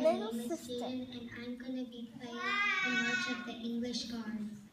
little name is sister. Jaden and I'm going to be playing the March of the English Guards.